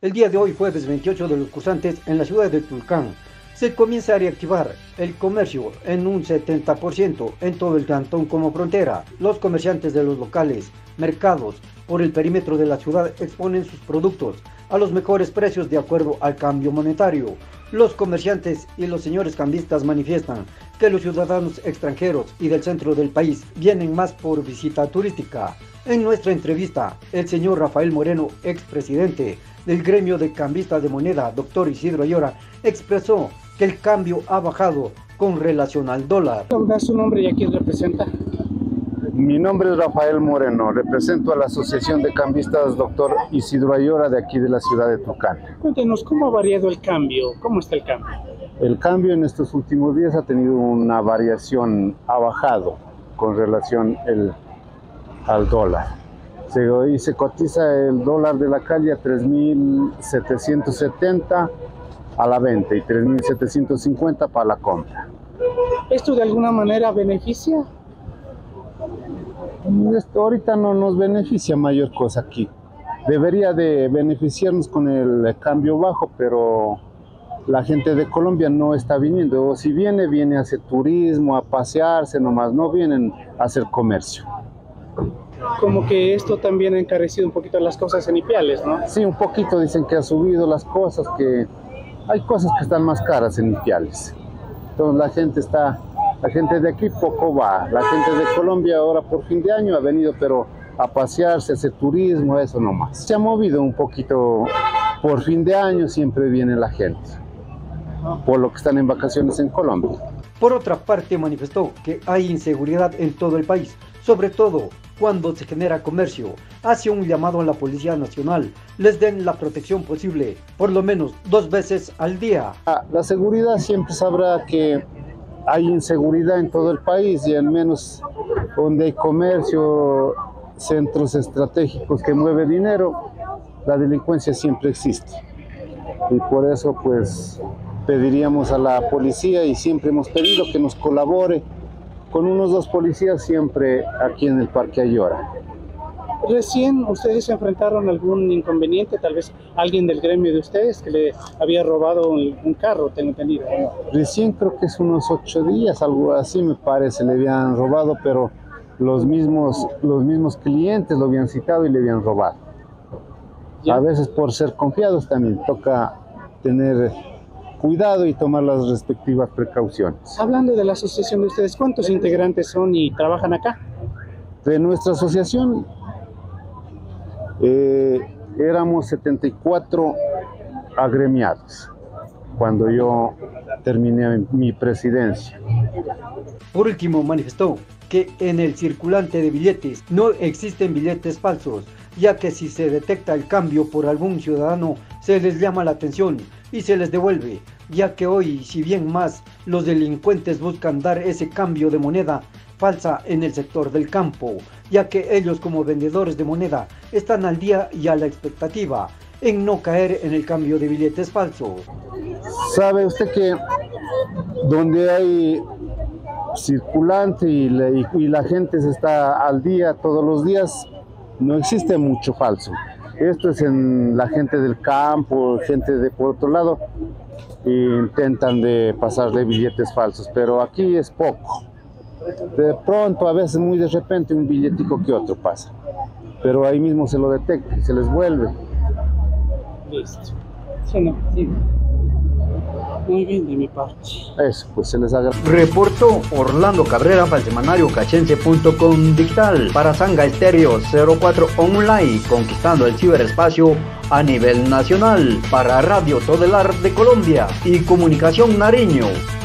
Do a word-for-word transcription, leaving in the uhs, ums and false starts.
El día de hoy, jueves veintiocho de los cursantes, en la ciudad de Tulcán, se comienza a reactivar el comercio en un setenta por ciento en todo el cantón como frontera. Los comerciantes de los locales, mercados, por el perímetro de la ciudad exponen sus productos a los mejores precios de acuerdo al cambio monetario. Los comerciantes y los señores cambistas manifiestan que los ciudadanos extranjeros y del centro del país vienen más por visita turística. En nuestra entrevista, el señor Rafael Moreno, expresidente del gremio de cambistas de moneda, doctor Isidro Ayora, expresó que el cambio ha bajado con relación al dólar. ¿Da su nombre y a quién representa? Mi nombre es Rafael Moreno, represento a la Asociación de Cambistas doctor Isidro Ayora de aquí de la ciudad de Tulcán. Cuéntenos, ¿cómo ha variado el cambio? ¿Cómo está el cambio? El cambio en estos últimos días ha tenido una variación, ha bajado con relación el, al dólar. Se, hoy se cotiza el dólar de la calle a tres mil setecientos setenta a la venta y tres mil setecientos cincuenta para la compra. ¿Esto de alguna manera beneficia? Esto ahorita no nos beneficia mayor cosa aquí. Debería de beneficiarnos con el cambio bajo, pero la gente de Colombia no está viniendo. O si viene, viene a hacer turismo, a pasearse nomás, no vienen a hacer comercio. Como que esto también ha encarecido un poquito las cosas en Ipiales, ¿no? Sí, un poquito dicen que ha subido las cosas, que hay cosas que están más caras en Ipiales. Entonces la gente está, la gente de aquí poco va. La gente de Colombia ahora por fin de año ha venido, pero a pasearse, a hacer turismo, eso nomás. Se ha movido un poquito, por fin de año siempre viene la gente, por lo que están en vacaciones en Colombia. Por otra parte, manifestó que hay inseguridad en todo el país, sobre todo cuando se genera comercio. Hace un llamado a la Policía Nacional, les den la protección posible, por lo menos dos veces al día. La seguridad siempre sabrá que hay inseguridad en todo el país y al menos donde hay comercio, centros estratégicos que mueve dinero, la delincuencia siempre existe. Y por eso pues pediríamos a la policía y siempre hemos pedido que nos colabore con unos dos policías siempre aquí en el Parque Ayora. Recién ustedes se enfrentaron a algún inconveniente, tal vez alguien del gremio de ustedes que le había robado un, un carro, tengo entendido, ¿no? Recién creo que es unos ocho días, algo así me parece, le habían robado, pero los mismos, los mismos clientes lo habían citado y le habían robado. ¿Ya? A veces por ser confiados también toca tener cuidado y tomar las respectivas precauciones. Hablando de la asociación de ustedes, ¿cuántos integrantes son y trabajan acá? De nuestra asociación eh, éramos setenta y cuatro agremiados cuando yo terminé mi presidencia. Por último, manifestó que en el circulante de billetes no existen billetes falsos, ya que si se detecta el cambio por algún ciudadano, se les llama la atención y se les devuelve, ya que hoy, si bien más, los delincuentes buscan dar ese cambio de moneda falsa en el sector del campo, ya que ellos como vendedores de moneda están al día y a la expectativa en no caer en el cambio de billetes falsos. ¿Sabe usted que donde hay circulante y la, y, y la gente se está al día todos los días, no existe mucho falso? Esto es en la gente del campo, gente de por otro lado, e intentan de pasarle billetes falsos, pero aquí es poco. De pronto, a veces muy de repente, un billetico que otro pasa, pero ahí mismo se lo detecta y se les vuelve. Listo. Sí, no, sí. Muy bien de mi parte. Eso, pues se les agradece. Reportó Orlando Cabrera para el semanario cachense punto com digital, para Sanga Estéreo cero cuatro Online, conquistando el ciberespacio a nivel nacional, para Radio Todelar de Colombia y Comunicación Nariño.